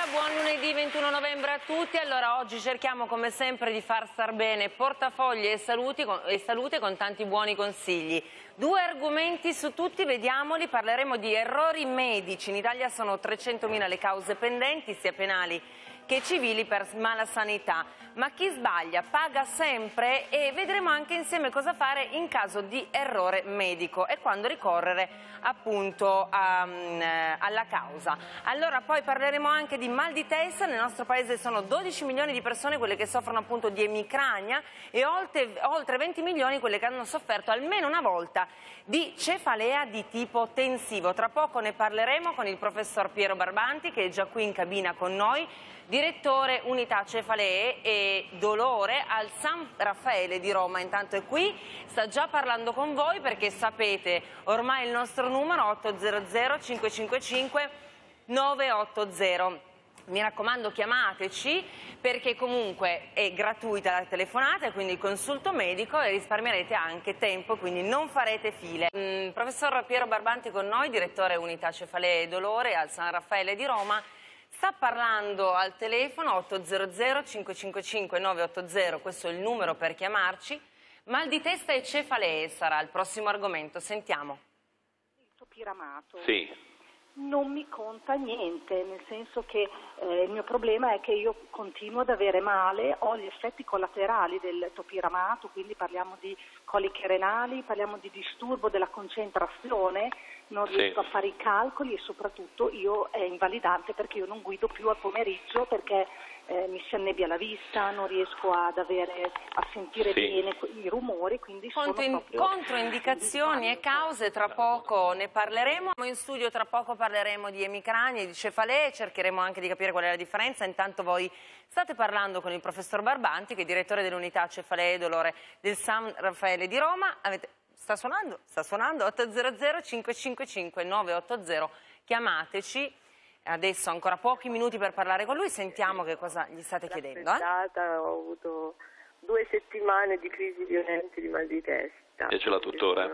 buon lunedì 21 novembre a tutti. Allora, oggi cerchiamo come sempre di far star bene portafogli e salute con tanti buoni consigli. Due argomenti su tutti, vediamoli. Parleremo di errori medici. In Italia sono 300.000 le cause pendenti, sia penali che civili, per malasanità. Ma chi sbaglia paga sempre, e vedremo anche insieme cosa fare in caso di errore medico e quando ricorrere appunto alla causa. Allora, poi parleremo anche di mal di testa. Nel nostro paese sono 12 milioni di persone quelle che soffrono appunto di emicrania e oltre 20 milioni quelle che hanno sofferto almeno una volta di cefalea di tipo tensivo. Tra poco ne parleremo con il professor Piero Barbanti, che è già qui in cabina con noi, direttore unità cefalee e dolore al San Raffaele di Roma. Intanto è qui, sta già parlando con voi, perché sapete ormai il nostro numero 800 555 980. Mi raccomando, chiamateci, perché comunque è gratuita la telefonata, quindi il consulto medico, e risparmierete anche tempo, quindi non farete file. Professor Piero Barbanti con noi, direttore unità cefalee e dolore al San Raffaele di Roma. Sta parlando al telefono 800 555 980, questo è il numero per chiamarci. Mal di testa e cefalee sarà il prossimo argomento, sentiamo. Il topiramato. Sì. Non mi conta niente, nel senso che il mio problema è che io continuo ad avere male, ho gli effetti collaterali del topiramato, quindi parliamo di coliche renali, parliamo di disturbo della concentrazione, non riesco a fare i calcoli e soprattutto è invalidante perché io non guido più al pomeriggio, perché mi si annebbia la vista, non riesco a sentire bene i rumori, quindi controindicazioni e cause, tra poco ne parleremo. In studio tra poco parleremo di emicranie, di cefalee, cercheremo anche di capire qual è la differenza. Intanto voi state parlando con il professor Barbanti, che è direttore dell'unità cefalee e dolore del San Raffaele di Roma. Sta suonando 800 555 980, chiamateci. Adesso ancora pochi minuti per parlare con lui, sentiamo che cosa gli state chiedendo. Ho avuto 2 settimane di crisi violente di mal di testa. E ce l'ha tuttora?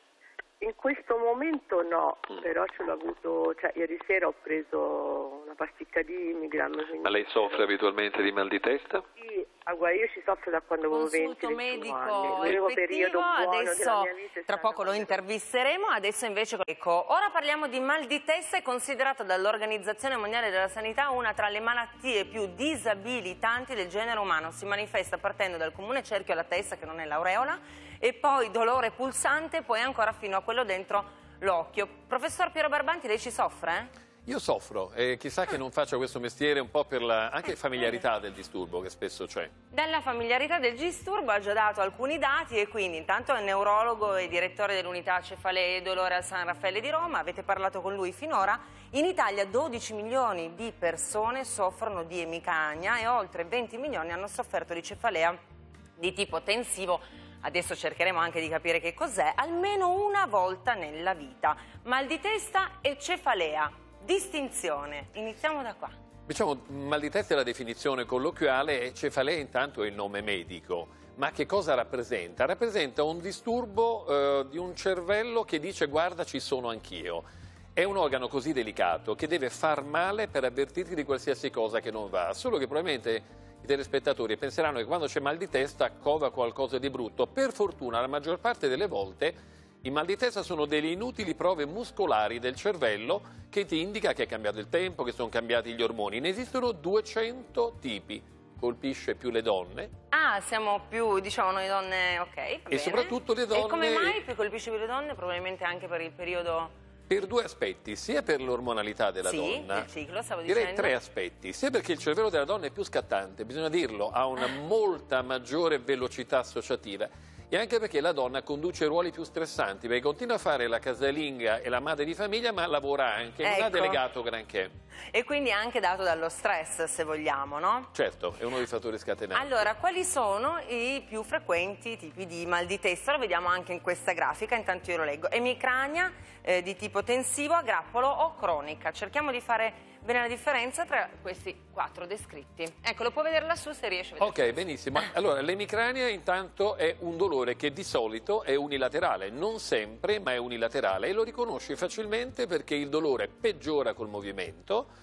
In questo momento no, però ce l'ho avuto, ieri sera ho preso una pasticca di Imigram. Ma lei soffre abitualmente di mal di testa? Sì, guarda, io ci soffro da quando avevo 20 medico anni. effettivo, adesso tra poco lo intervisteremo, adesso invece ora parliamo di mal di testa. È considerato dall'Organizzazione Mondiale della Sanità una tra le malattie più disabilitanti del genere umano. Si manifesta partendo dal comune cerchio alla testa, che non è l'aureola, e poi dolore pulsante, poi ancora fino a quello dentro l'occhio. Professor Piero Barbanti, lei ci soffre? Io soffro, e chissà che non faccia questo mestiere un po' per la anche familiarità del disturbo che spesso c'è. Dalla familiarità del disturbo ha già dato alcuni dati, e quindi intanto è neurologo e direttore dell'unità cefalee e dolore al San Raffaele di Roma. Avete parlato con lui finora. In Italia 12 milioni di persone soffrono di emicrania e oltre 20 milioni hanno sofferto di cefalea di tipo tensivo. Adesso cercheremo anche di capire che cos'è, almeno una volta nella vita. Mal di testa e cefalea. Distinzione. Iniziamo da qua. Diciamo, mal di testa è la definizione colloquiale e cefalea intanto è il nome medico. Ma che cosa rappresenta? Rappresenta un disturbo di un cervello che dice: guarda, ci sono anch'io. È un organo così delicato che deve far male per avvertirti di qualsiasi cosa che non va, solo che probabilmente i telespettatori penseranno che quando c'è mal di testa cova qualcosa di brutto. Per fortuna la maggior parte delle volte i mal di testa sono delle inutili prove muscolari del cervello che ti indica che è cambiato il tempo, che sono cambiati gli ormoni. Ne esistono 200 tipi. Colpisce più le donne. Ah, siamo più, diciamo, noi donne, ok. E bene. Soprattutto le donne. E come mai colpisce più le donne? Probabilmente anche per il periodo. Per 2 aspetti, sia per l'ormonalità della donna, il ciclo, stavo direi dicendo. 3 aspetti, sia perché il cervello della donna è più scattante, bisogna dirlo, ha una molta maggiore velocità associativa, e anche perché la donna conduce ruoli più stressanti, perché continua a fare la casalinga e la madre di famiglia, ma lavora anche, non ha delegato granché. E quindi anche dato dallo stress, se vogliamo, no? Certo, è uno dei fattori scatenanti. Allora, quali sono i più frequenti tipi di mal di testa? Lo vediamo anche in questa grafica, intanto io lo leggo. Emicrania di tipo tensivo, a grappolo o cronica. Cerchiamo di fare bene la differenza tra questi 4 descritti. Ecco, lo può vedere lassù se riesce a vedere. Ok, benissimo. Allora, l'emicrania intanto è un dolore che di solito è unilaterale, non sempre, ma è unilaterale, e lo riconosci facilmente perché il dolore peggiora col movimento,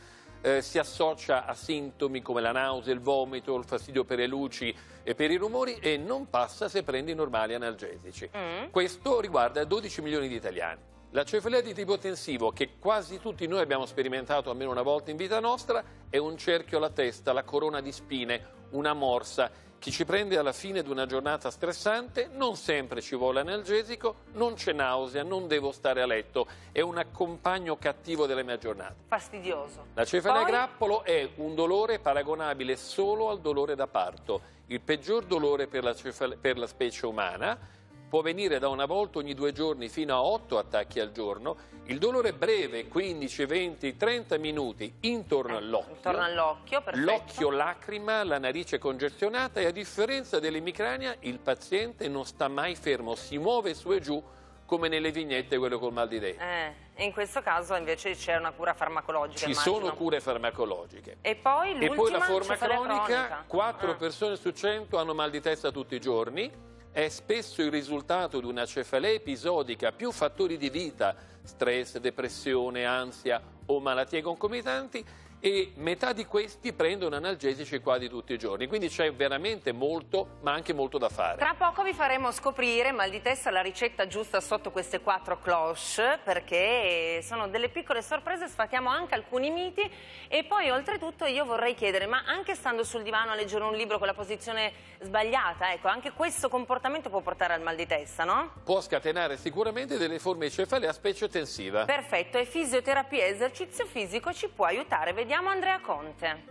si associa a sintomi come la nausea, il vomito, il fastidio per le luci e per i rumori e non passa se prendi normali analgesici. Questo riguarda 12 milioni di italiani. La cefalea di tipo tensivo, che quasi tutti noi abbiamo sperimentato almeno una volta in vita nostra, è un cerchio alla testa, la corona di spine, una morsa. Chi ci prende alla fine di una giornata stressante, non sempre ci vuole analgesico, non c'è nausea, non devo stare a letto, è un compagno cattivo della mia giornata. Fastidioso. La cefalea a grappolo è un dolore paragonabile solo al dolore da parto, il peggior dolore per la specie umana. Può venire da una volta ogni 2 giorni fino a 8 attacchi al giorno. Il dolore è breve, 15, 20, 30 minuti intorno all'occhio. Intorno all'occhio, perfetto. L'occhio lacrima, la narice congestionata e a differenza dell'emicrania il paziente non sta mai fermo, si muove su e giù come nelle vignette quello col mal di testa. E in questo caso invece c'è una cura farmacologica. Ci sono cure farmacologiche. E poi la forma cronica, cronica. 4 persone su 100 hanno mal di testa tutti i giorni. È spesso il risultato di una cefalea episodica, più fattori di vita, stress, depressione, ansia o malattie concomitanti, e metà di questi prendono analgesici quasi tutti i giorni, quindi c'è veramente molto, ma anche molto da fare. Tra poco vi faremo scoprire, mal di testa, la ricetta giusta sotto queste 4 cloche, perché sono delle piccole sorprese, sfatiamo anche alcuni miti. E poi oltretutto io vorrei chiedere, ma anche stando sul divano a leggere un libro con la posizione sbagliata, ecco, anche questo comportamento può portare al mal di testa, no? Può scatenare sicuramente delle forme di cefalea specie tensiva. Perfetto, e fisioterapia e esercizio fisico ci può aiutare. Vediamo Andrea Conte.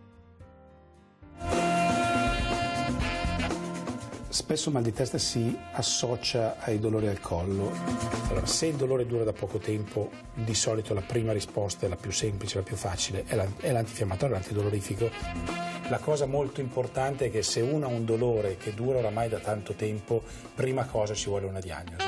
Spesso il mal di testa si associa ai dolori al collo. Allora, se il dolore dura da poco tempo, di solito la prima risposta è la più semplice, la più facile, è l'antinfiammatorio, l'antidolorifico. La cosa molto importante è che se uno ha un dolore che dura oramai da tanto tempo, prima cosa ci vuole una diagnosi.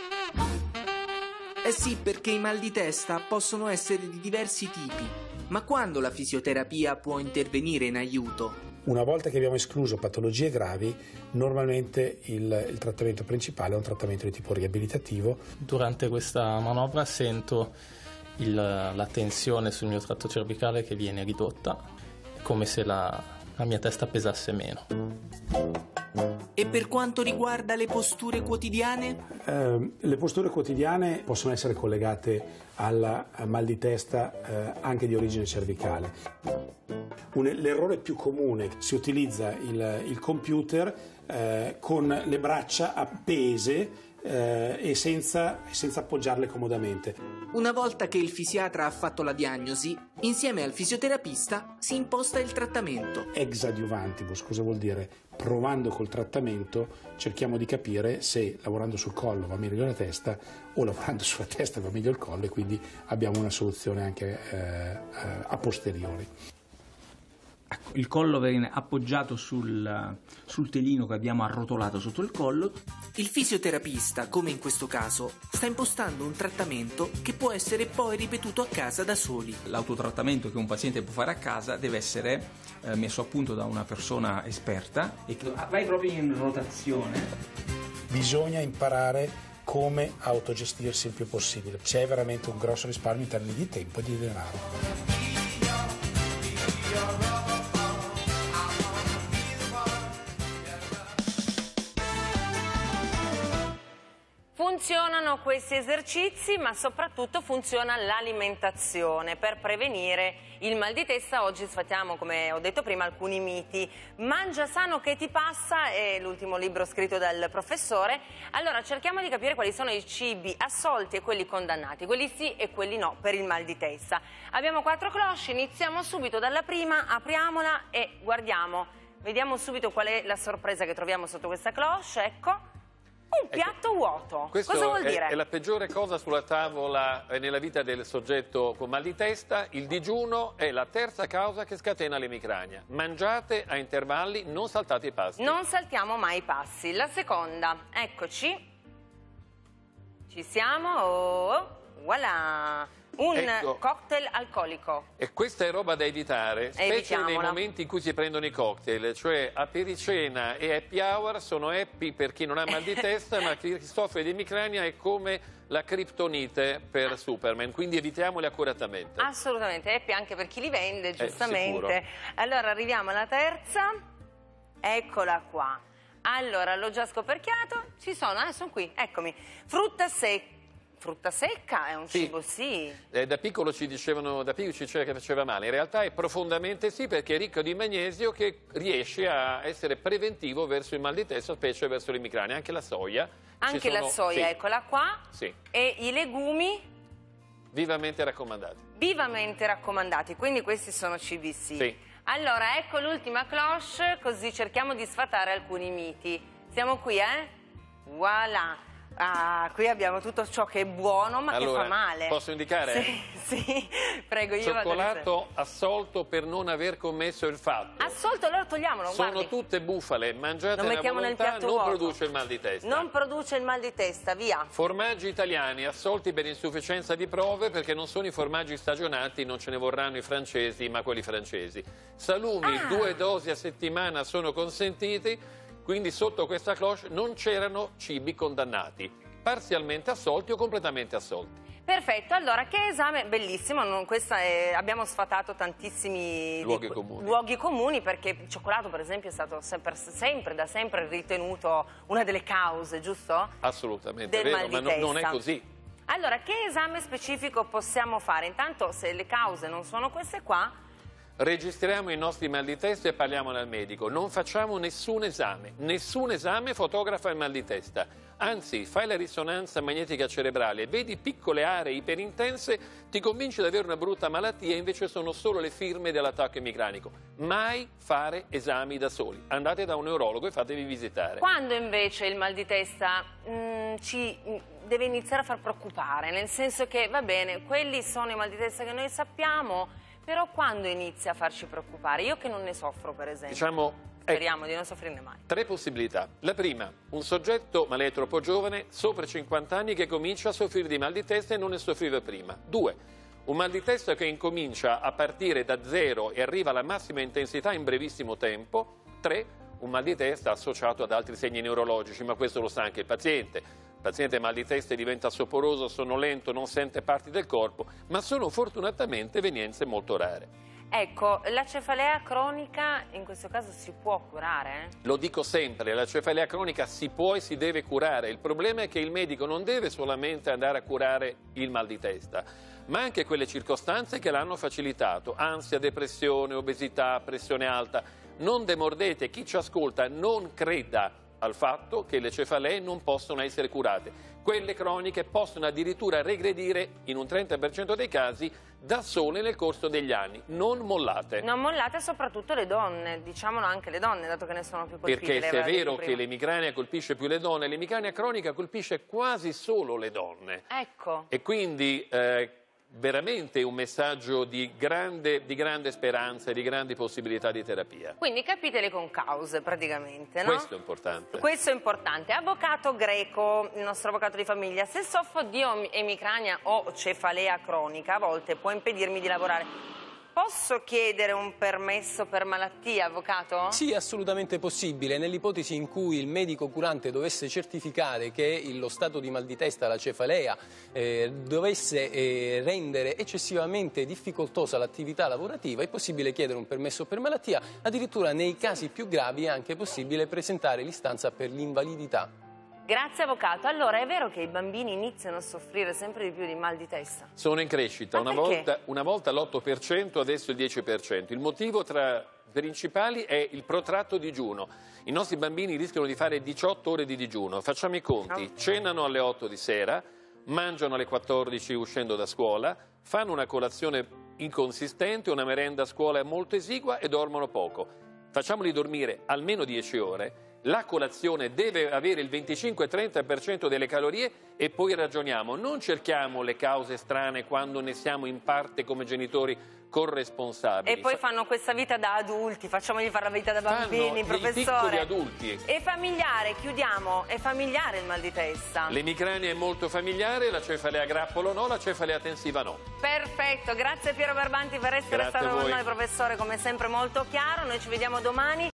Eh sì, perché i mal di testa possono essere di diversi tipi. Ma quando la fisioterapia può intervenire in aiuto? Una volta che abbiamo escluso patologie gravi, normalmente il trattamento principale è un trattamento di tipo riabilitativo. Durante questa manovra sento la tensione sul mio tratto cervicale che viene ridotta, come se la mia testa pesasse meno. E per quanto riguarda le posture quotidiane? Le posture quotidiane possono essere collegate al mal di testa anche di origine cervicale. L'errore più comune: si utilizza il computer con le braccia appese e senza appoggiarle comodamente. Una volta che il fisiatra ha fatto la diagnosi, insieme al fisioterapista si imposta il trattamento. Ex adiuvantibus, cosa vuol dire? Provando col trattamento cerchiamo di capire se lavorando sul collo va meglio la testa o lavorando sulla testa va meglio il collo, e quindi abbiamo una soluzione anche a posteriori. Il collo viene appoggiato sul telino che abbiamo arrotolato sotto il collo. Il fisioterapista, come in questo caso, sta impostando un trattamento che può essere poi ripetuto a casa da soli. L'autotrattamento che un paziente può fare a casa deve essere messo a punto da una persona esperta. E vai proprio in rotazione. Bisogna imparare come autogestirsi il più possibile. C'è veramente un grosso risparmio in termini di tempo e di denaro. Funzionano questi esercizi, ma soprattutto funziona l'alimentazione per prevenire il mal di testa. Oggi sfatiamo, come ho detto prima, alcuni miti. Mangia sano che ti passa è l'ultimo libro scritto dal professore. Allora cerchiamo di capire quali sono i cibi assolti e quelli condannati, quelli sì e quelli no per il mal di testa. Abbiamo 4 cloche, iniziamo subito dalla prima, apriamola e guardiamo. Vediamo subito qual è la sorpresa che troviamo sotto questa cloche, ecco. Un piatto vuoto. Cosa vuol dire? È la peggiore cosa sulla tavola nella vita del soggetto con mal di testa. Il digiuno è la terza causa che scatena l'emicrania. Mangiate a intervalli, non saltate i pasti. Non saltiamo mai i passi. La seconda, eccoci. Ci siamo. Oh, voilà. cocktail alcolico. E questa è roba da evitare, specie nei Evitiamola. momenti in cui si prendono i cocktail, cioè apericena e happy hour sono happy per chi non ha mal di testa, ma chi soffre di emicrania è come la criptonite per Superman, quindi evitiamoli accuratamente. Assolutamente, happy anche per chi li vende, sicuro. giustamente. Allora arriviamo alla terza, eccola qua. Allora, l'ho già scoperchiato, ci sono, sono qui, eccomi. Frutta secca. Frutta secca è un cibo, sì. Da piccolo ci dicevano, da piccolo ci diceva che faceva male, in realtà è profondamente sì, perché è ricco di magnesio che riesce a essere preventivo verso il mal di testa, specie verso l'emicrania, anche la soia. Anche la soia, sì. eccola qua. Sì. E i legumi? Vivamente raccomandati. Vivamente raccomandati, quindi questi sono cibi sì. Sì. Allora, ecco l'ultima cloche, così cerchiamo di sfatare alcuni miti. Siamo qui, Voilà. Ah, qui abbiamo tutto ciò che è buono ma Allora, che fa male. posso indicare? Sì, prego, io vado Cioccolato assolto per non aver commesso il fatto. assolto, allora togliamolo, Sono guardi. tutte bufale, mangiate Lo a mettiamo nel volontà, piatto non vuoto. produce il mal di testa. Non produce il mal di testa, via. Formaggi italiani assolti per insufficienza di prove perché non sono i formaggi stagionati, non ce ne vorranno i francesi, ma quelli francesi. Salumi, 2 dosi a settimana sono consentiti, quindi sotto questa cloche non c'erano cibi condannati, parzialmente assolti o completamente assolti. Perfetto, allora che esame bellissimo, abbiamo sfatato tantissimi luoghi comuni perché il cioccolato per esempio è stato da sempre ritenuto una delle cause, giusto? Assolutamente, Del è vero, mal ma di non è testa. così. Allora, che esame specifico possiamo fare? Intanto, se le cause non sono queste qua, Registriamo i nostri mal di testa e parliamone al medico. Non facciamo nessun esame fotografa il mal di testa. Anzi, fai la risonanza magnetica cerebrale, vedi piccole aree iperintense, ti convinci di avere una brutta malattia, invece sono solo le firme dell'attacco emicranico. Mai fare esami da soli. Andate da un neurologo e fatevi visitare. quando invece il mal di testa ci deve iniziare a far preoccupare, nel senso che, va bene, quelli sono i mal di testa che noi sappiamo, però quando inizia a farci preoccupare? Io che non ne soffro, per esempio. Speriamo di non soffrirne mai. 3 possibilità. La prima, un soggetto, ma lei è troppo giovane, sopra i 50 anni, che comincia a soffrire di mal di testa e non ne soffriva prima. 2, un mal di testa che incomincia a partire da 0 e arriva alla massima intensità in brevissimo tempo. 3, un mal di testa associato ad altri segni neurologici, ma questo lo sa anche il paziente. Il paziente mal di testa diventa soporoso, sonnolento, non sente parti del corpo, ma sono fortunatamente evenienze molto rare. Ecco, la cefalea cronica in questo caso si può curare? Lo dico sempre, la cefalea cronica si può e si deve curare. Il problema è che il medico non deve solamente andare a curare il mal di testa, ma anche quelle circostanze che l'hanno facilitato: ansia, depressione, obesità, pressione alta. Non demordete, chi ci ascolta non creda al fatto che le cefalee non possono essere curate. Quelle croniche possono addirittura regredire, in un 30% dei casi, da sole nel corso degli anni. Non mollate. Non mollate, soprattutto le donne, diciamolo anche le donne, dato che ne sono più colpite. Perché se è vero che l'emicrania colpisce più le donne, l'emicrania cronica colpisce quasi solo le donne. Ecco. E quindi veramente un messaggio di grande speranza e di grandi possibilità di terapia. Quindi capite le concause praticamente, no? Questo è importante. Questo è importante. Avvocato Greco, il nostro avvocato di famiglia, se soffro di emicrania o cefalea cronica, a volte può impedirmi di lavorare. Posso chiedere un permesso per malattia, avvocato? Sì, assolutamente possibile. Nell'ipotesi in cui il medico curante dovesse certificare che lo stato di mal di testa, la cefalea, dovesse rendere eccessivamente difficoltosa l'attività lavorativa, è possibile chiedere un permesso per malattia. Addirittura nei casi più gravi è anche possibile presentare l'istanza per l'invalidità. Grazie avvocato. Allora, è vero che i bambini iniziano a soffrire sempre di più di mal di testa? Sono in crescita, Ma una volta l'8%, adesso il 10%. Il motivo tra principali è il protratto digiuno. I nostri bambini rischiano di fare 18 ore di digiuno. Facciamo i conti: cenano alle 8 di sera, mangiano alle 14 uscendo da scuola, fanno una colazione inconsistente, una merenda a scuola molto esigua e dormono poco. Facciamoli dormire almeno 10 ore. La colazione deve avere il 25-30% delle calorie e poi ragioniamo. Non cerchiamo le cause strane quando ne siamo in parte come genitori corresponsabili. E poi fanno questa vita da adulti, facciamogli fare la vita da bambini, professore. I piccoli adulti. E familiare, chiudiamo, è familiare il mal di testa. L'emicrania è molto familiare, la cefalea a grappolo no, la cefalea tensiva no. Perfetto, grazie Piero Barbanti per essere stato con noi, professore, come sempre molto chiaro. Noi ci vediamo domani.